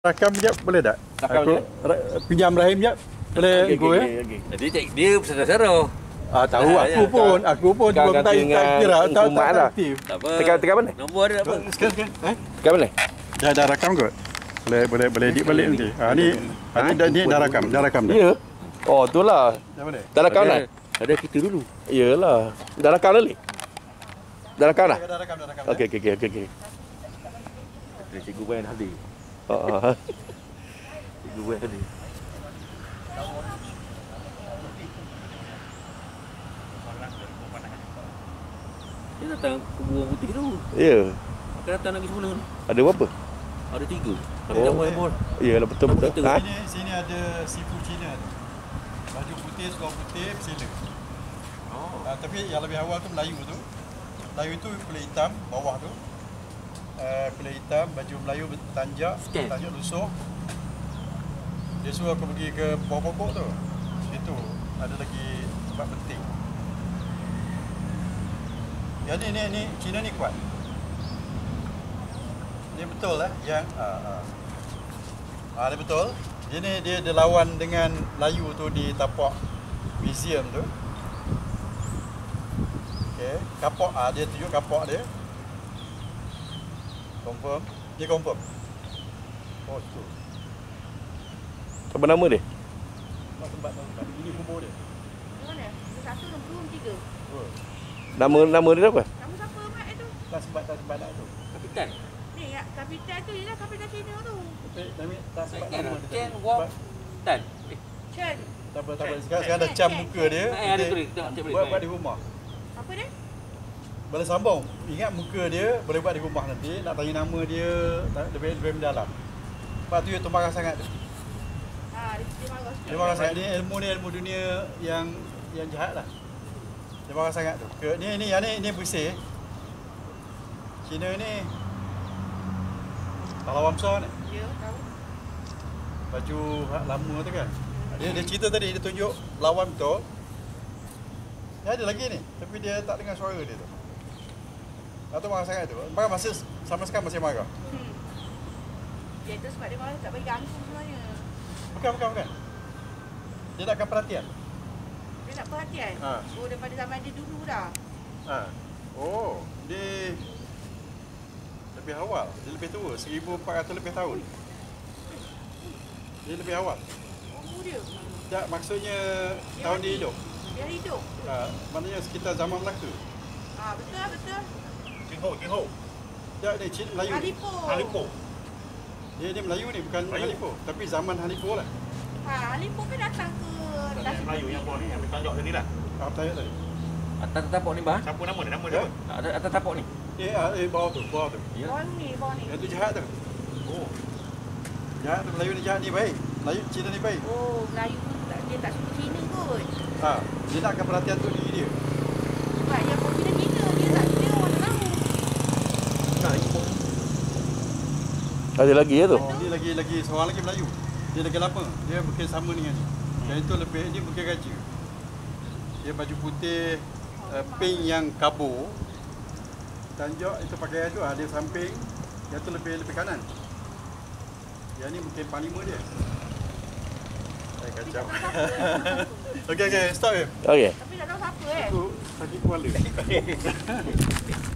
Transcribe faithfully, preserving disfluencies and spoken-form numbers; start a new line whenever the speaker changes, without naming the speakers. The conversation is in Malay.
Rakam jap boleh tak?
Rakam
Aku ra- pinjam Rahim jap. Boleh
okay,
go
okay,
ya?
okay, okay.
Jadi cik dia bersara-sara.
Ah tahu
Nah,
aku
ya,
pun, aku pun
kau
juga tak
ganti
tak
dengan
kira, tak tak
hukuman
tak
lah.
aktif.
Tak apa.
Tekan tekan mana?
Nombor dia apa?
Sekarang sekarang. Eh?
Tekan mana?
Dah dah rakam kot. Boleh boleh boleh edit balik nanti. Ah ni ah, ni dah ni dah rakam, dah rakam dah.
Ya. Oh, itulah.
Dah boleh.
Dah rakam dah?
Ada kita dulu.
Iyalah. Dah rakam dah ni? Dah rakam dah?
Dah rakam dah rakam.
Okey okey okey okey okey.
Dari cikgu Wan hadir.
Ha ha.
Cikgu Wan hadir. Dia datang ke buah putih tu.
Ya.
Akan datang lagi semula.
Ada berapa?
Ada tiga. Tapi
Oh.
tak boleh mall.
Iyalah betul betul.
Kita-
Ha?
Sini sini ada seafood Cina tu. Baju putih, seluar putih, sila.
Oh.
Ah, tapi yang lebih awal tu Melayu tu. Melayu tu kulit hitam bawah tu. Uh, kulit hitam, baju Melayu bertanjak,
Scan.
tanjak lusuh. Dia suruh aku pergi ke bawah pokok tu. Situ ada lagi tempat penting. Yang ni ni ni Cina ni kuat. Dia betul lah yang ah ah. Ah dia betul. Dia ni dia ada lawan dengan Melayu tu di tapak museum tu. Okey, kapak ah dia tunjuk kapak dia. Confirm. Dia confirm. Oh tu.
Apa nama dia?
Tempat tempat tempat. Ini kubur dia.
Mana? Satu nombor tiga.
Oh.
Nama nama dia apa?
Kamu siapa mat itu?
Tak sempat tak sempat nak tu.
Kapitan.
Ni ya, kapitan tu ialah kapitan Cina tu.
Tapi tapi tak sempat
Ken,
nama dia.
Ken
tadi.
Wong
Sebab-
Tan. Eh,
Chen.
Tak apa tak apa. Sekarang sekarang dah cam muka dia.
eh ada
Dia
tulis. Tengok cik boleh.
Buat buat di rumah.
Apa dia?
Boleh sambung. Ingat muka dia, boleh buat di rumah nanti. Nak tanya nama dia, tak- lebih lebih mendalam. Sebab tu dia tu marah sangat tu.
Ha, dia, dia marah sikit.
Dia marah sangat ni ilmu ni ilmu dunia yang yang jahat lah. Dia marah sangat tu. Ke, ni ni yang ni ni bersih. Cina ni pahlawan besar ni.
Ya, tahu.
Baju hak lama tu kan. Dia dia cerita tadi dia tunjuk lawan betul. Dia ada lagi ni, tapi dia tak dengar suara dia tu. Atau marah sangat tu. Marah masih sama sekarang masih marah.
Hmm. Dia tu sebab dia marah tak bagi ganggu sebenarnya.
Bukan bukan bukan. Dia nakkan perhatian.
Dia nak perhatian.
Ha.
Oh, daripada zaman dia dulu dah.
Ha. Oh, dia lebih awal. Dia lebih tua, seribu empat ratus lebih tahun. Dia lebih awal.
Umur dia.
Tak, maksudnya tahun dia hidup.
Dia hidup.
Ha, maknanya sekitar zaman Melaka.
Ha, betul betul.
King Ho, King Ho. Tak, dia Cina Melayu.
Halipo.
Halipo. Dia dia Melayu ni bukan
Melayu.
Halipo, tapi zaman Halipo lah.
Ha, Halipo kan datang ke
Yang Melayu yang bawah ni yang bertanjak tadi lah.
Apa tanya tadi?
Atas tapak ni bah.
Siapa nama dia? Nama dia
Ya?
apa?
Atas atas tapak ni.
Eh, ah, eh bawah tu, bawah tu.
Ya.
Bawah ni, bawah ni.
Yang tu jahat tu.
Oh.
Jahat tu Melayu ni jahat ni baik. Melayu Cina ni baik.
Oh, Melayu tu tak, dia tak suka Cina kot.
Ha, dia nakkan perhatian tu diri dia.
Sebab yang pun Cina Cina, dia tak dia orang tak tahu.
Nah, ini pun.
Ada lagi ya tu?
Oh, ni lagi lagi seorang lagi Melayu. Dia lagi lama. Dia bukan sama dengan ni. Yang itu lebih ni bukan raja. Dia baju putih uh, pink yang kabur. Tanjak itu pakaian tu ada samping. Yang tu lebih lebih kanan. Yang ni mungkin panglima dia. Saya kacau. Okey okey, stop ya.
Okey.
Tapi tak tahu siapa eh.
Aku sakit kepala.